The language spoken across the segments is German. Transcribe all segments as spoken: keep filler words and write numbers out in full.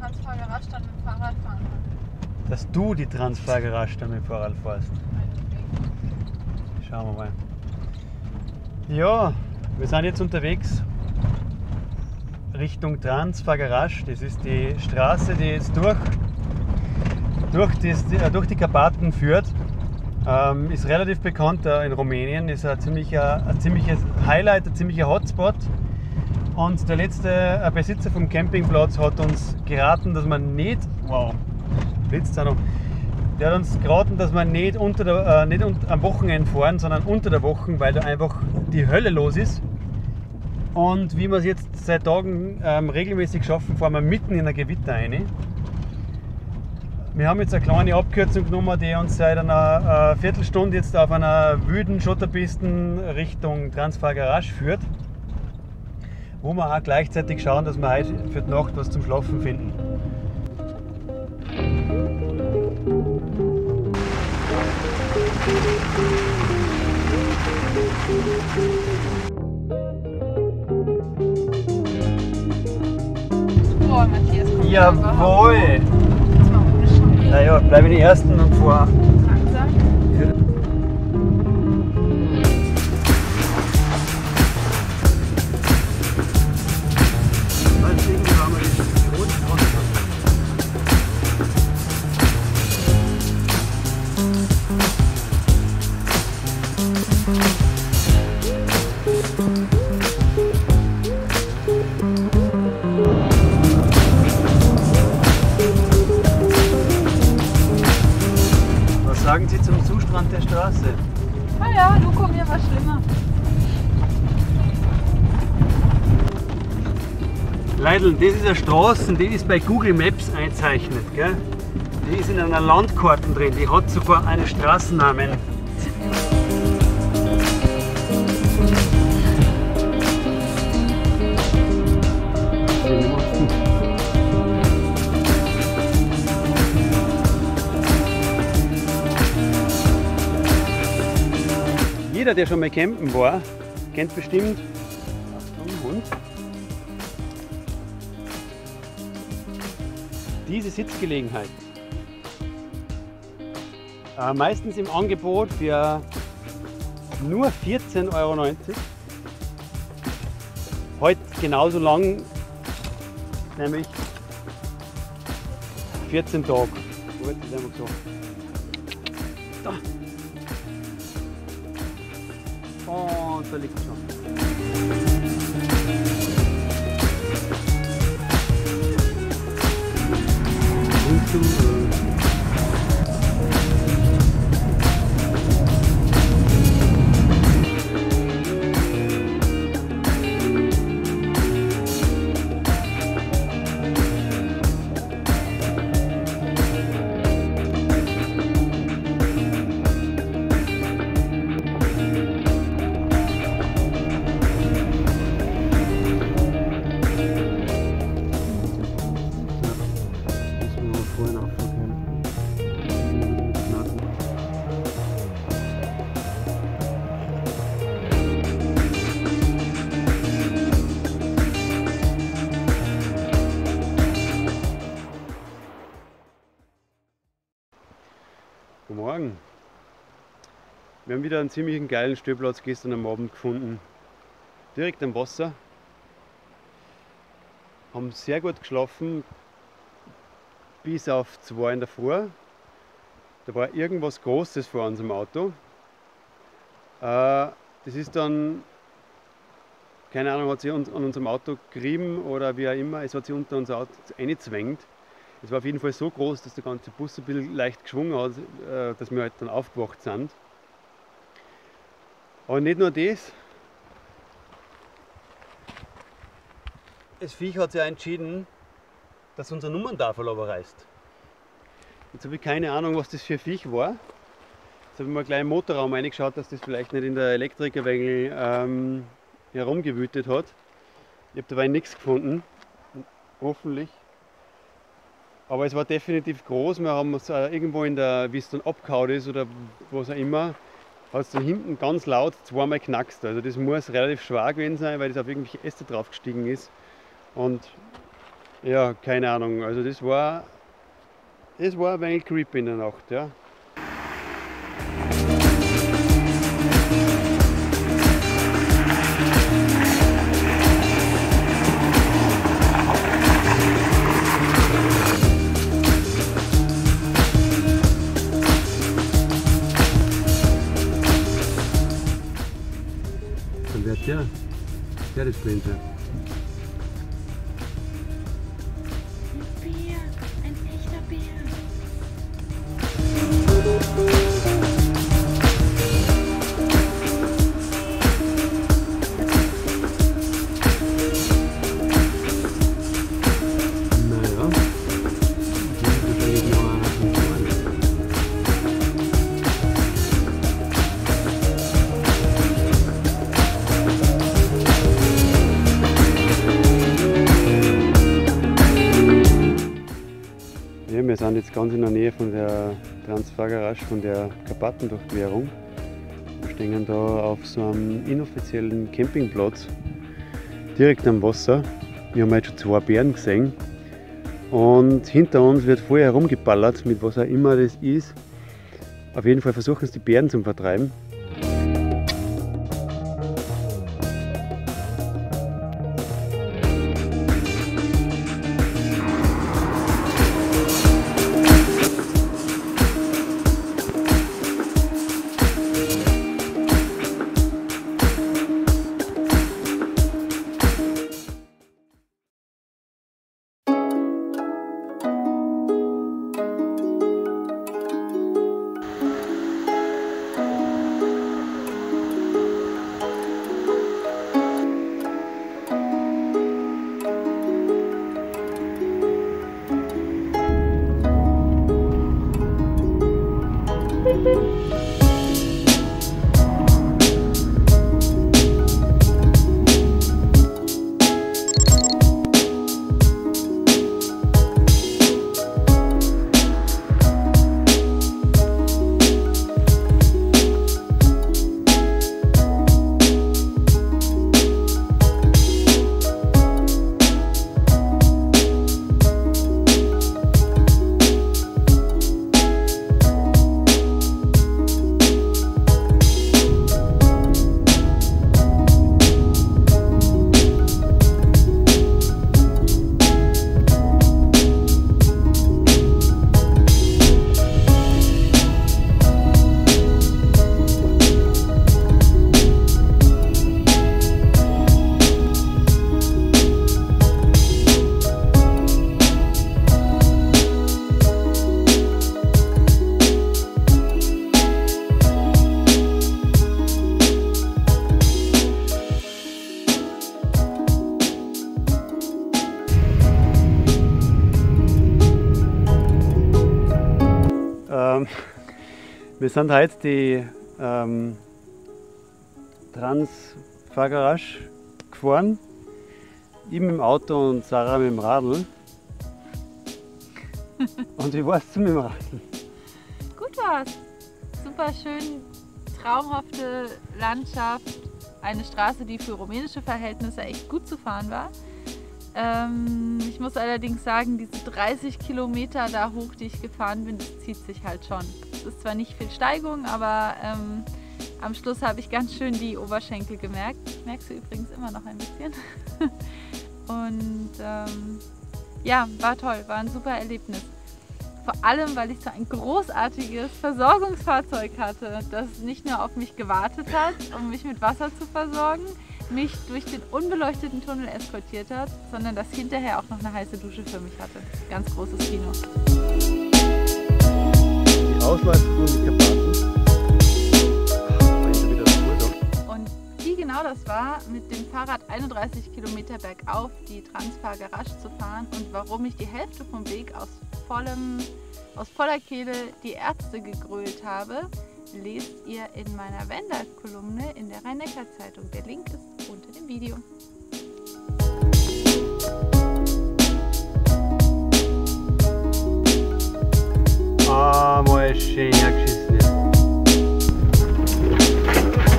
Transfager Radstand mit dem Fahrrad fahren kann. Dass du die Transfager Radstand mit dem Fahrrad fährst. Schauen wir mal. Ja, wir sind jetzt unterwegs Richtung Transfagarasch. Das ist die Straße, die jetzt durch, durch, das, durch die Karpaten führt. Ähm, ist relativ bekannt äh, in Rumänien, ist ein, ziemlicher, ein ziemliches Highlight, ein ziemlicher Hotspot. Und der letzte äh, Besitzer vom Campingplatz hat uns geraten, dass man nicht, wow, blitzt auch noch, der hat uns geraten, dass wir nicht, unter der, äh, nicht unter, am Wochenende fahren, sondern unter der Woche, weil da einfach die Hölle los ist. Und wie wir es jetzt seit Tagen ähm, regelmäßig schaffen, fahren wir mitten in ein Gewitter rein. Wir haben jetzt eine kleine Abkürzung genommen, die uns seit einer äh, Viertelstunde jetzt auf einer wüden Schotterpisten Richtung Transfagarasch führt, wo wir auch gleichzeitig schauen, dass wir heute für die Nacht was zum Schlafen finden. Boah, Matthias, kommt Jawohl! Jetzt mal ohne Scheiß. Naja, bleibe die Ersten und fahr. Langsam. Was sagen Sie zum Zustand der Straße? Ah ja, Luko, mir war schlimmer. Leidl, das ist eine Straße, die ist bei Google Maps einzeichnet. Gell? Die ist in einer Landkarte drin, die hat sogar einen Straßennamen. Jeder, der schon mal campen war, kennt bestimmt Achtung, Hund. Diese Sitzgelegenheit. Äh, meistens im Angebot für nur vierzehn Euro neunzig. Heute genauso lang, nämlich vierzehn Tage. Wo wird das einfach so? Da. Und da liegt es schon. Und du, äh Guten Morgen. Wir haben wieder einen ziemlich geilen Stellplatz gestern am Abend gefunden. Direkt am Wasser. Haben sehr gut geschlafen, bis auf zwei in der Früh. Da war irgendwas Großes vor unserem Auto. Das ist dann, keine Ahnung, hat sich an unserem Auto gerieben oder wie auch immer, es hat sich unter unser Auto eingezwängt. Es war auf jeden Fall so groß, dass der ganze Bus ein bisschen leicht geschwungen hat, dass wir halt dann aufgewacht sind. Aber nicht nur das. Das Viech hat sich auch entschieden, dass unsere Nummerntafel aber reißt. Jetzt habe ich keine Ahnung, was das für ein Viech war. Jetzt habe ich mal gleich im Motorraum reingeschaut, dass das vielleicht nicht in der Elektrikerwägel ähm, herumgewütet hat. Ich habe dabei nichts gefunden. Hoffentlich. Aber es war definitiv groß. Wir haben es äh, irgendwo in der, wie es dann abgehauen ist oder was auch immer, hat es dann hinten ganz laut zweimal knackst. Also das muss relativ schwer gewesen sein, weil das auf irgendwelche Äste drauf gestiegen ist. Und Ja, keine Ahnung. Also das war, das war ein wenig creepy in der Nacht, ja. Dann wird der, der das Prinzip. Bär, ein echter Bär. Naja, das ist wahrscheinlich noch einer von vorne. Ja, wir sind jetzt ganz in der Nähe von der Transfahrgarage, von der Karpatendurchquerung. Wir stehen da auf so einem inoffiziellen Campingplatz, direkt am Wasser. Wir haben jetzt schon zwei Bären gesehen. Und hinter uns wird voll herumgeballert, mit was auch immer das ist. Auf jeden Fall versuchen es die Bären zu vertreiben. Ähm, wir sind heute die ähm, Transfahrgarage gefahren. Ich mit dem Auto und Sarah mit dem Radl. Und wie war es mit dem Radl? Gut war's. Super schön, traumhafte Landschaft. Eine Straße, die für rumänische Verhältnisse echt gut zu fahren war. Ähm, ich muss allerdings sagen, diese dreißig Kilometer da hoch, die ich gefahren bin, das zieht sich halt schon. Es ist zwar nicht viel Steigung, aber ähm, am Schluss habe ich ganz schön die Oberschenkel gemerkt. Merkst du übrigens immer noch ein bisschen. Und ähm, ja, war toll, war ein super Erlebnis. Vor allem, weil ich so ein großartiges Versorgungsfahrzeug hatte, das nicht nur auf mich gewartet hat, um mich mit Wasser zu versorgen, mich durch den unbeleuchteten Tunnel eskortiert hat, sondern das hinterher auch noch eine heiße Dusche für mich hatte. Ganz großes Kino. Die Ausläufer von den Karpaten. Und wie genau das war, mit dem Fahrrad einunddreißig Kilometer bergauf die Transfahrgarage zu fahren und warum ich die Hälfte vom Weg aus, vollem, aus voller Kehle die Ärzte gegrölt habe, lest ihr in meiner Vanlife-Kolumne in der Rhein-Neckar-Zeitung. Der Link ist unter dem Video. Ah, mal schön hergeschissen.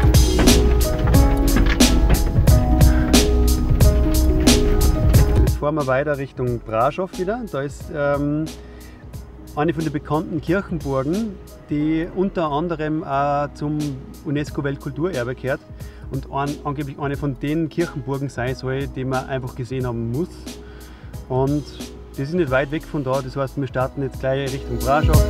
Das fahren wir weiter Richtung Brasov wieder. Da ist ähm, eine von den bekannten Kirchenburgen, die unter anderem auch zum UNESCO-Weltkulturerbe gehört und ein, angeblich eine von den Kirchenburgen sein soll, die man einfach gesehen haben muss. Und das ist nicht weit weg von da, das heißt, wir starten jetzt gleich Richtung Brasov.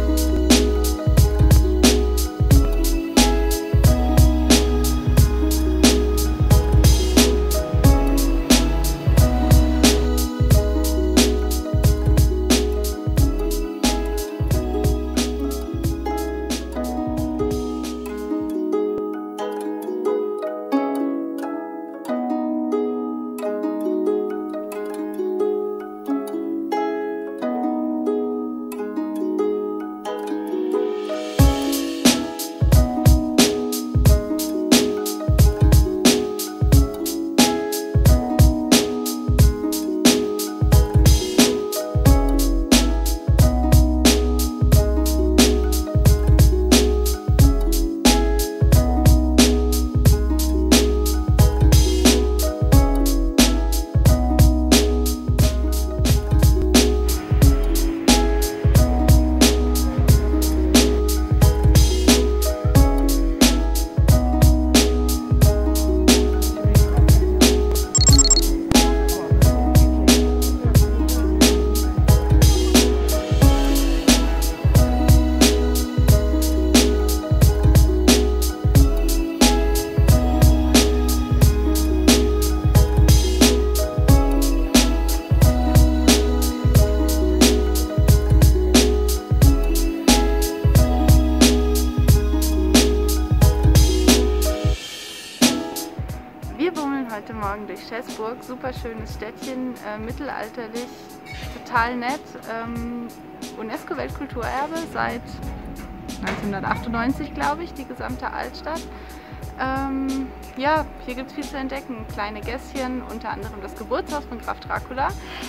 Heute Morgen durch Schäßburg, super schönes Städtchen, äh, mittelalterlich, total nett, ähm, UNESCO-Weltkulturerbe seit neunzehnhundertachtundneunzig, glaube ich, die gesamte Altstadt. Ähm, ja, hier gibt es viel zu entdecken, kleine Gässchen, unter anderem das Geburtshaus von Graf Dracula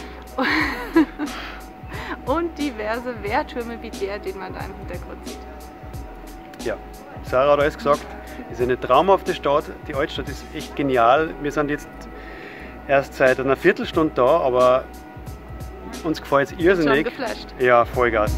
und diverse Wehrtürme wie der, den man da im Hintergrund sieht. Ja, Sarah hat alles gesagt. Es ist eine traumhafte Stadt, die Altstadt ist echt genial. Wir sind jetzt erst seit einer Viertelstunde da, aber uns gefällt es irrsinnig. Schon geflasht. Ja, Vollgas.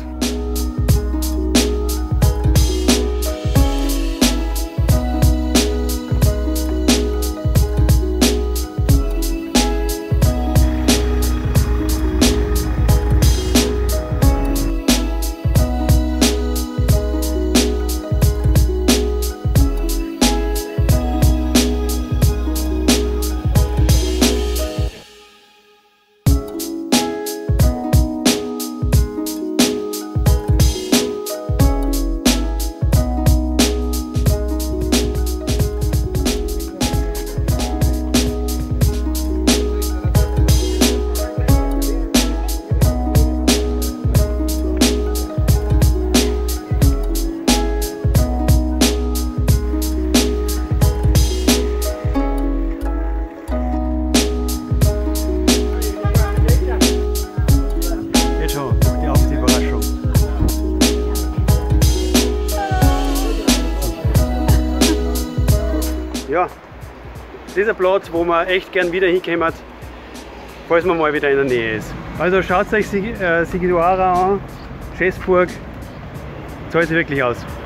Ja, das ist ein Platz, wo man echt gern wieder hinkommen, falls man mal wieder in der Nähe ist. Also schaut euch Sighisoara an, Schäßburg, zahlt sich wirklich aus.